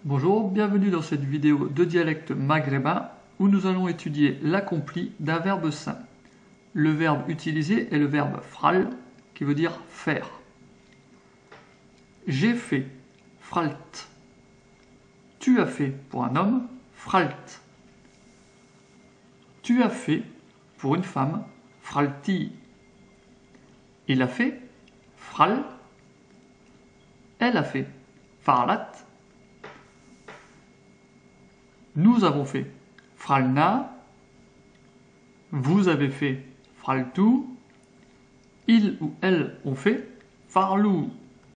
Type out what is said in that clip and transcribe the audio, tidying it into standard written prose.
Bonjour, bienvenue dans cette vidéo de dialecte maghrébin où nous allons étudier l'accompli d'un verbe sain. Le verbe utilisé est le verbe fral qui veut dire faire. J'ai fait, fralt. Tu as fait pour un homme, fralt. Tu as fait pour une femme, fralti. Il a fait, fral. Elle a fait, farlat. Nous avons fait, fralna. Vous avez fait, fraltu. Il ou elle ont fait, farlou.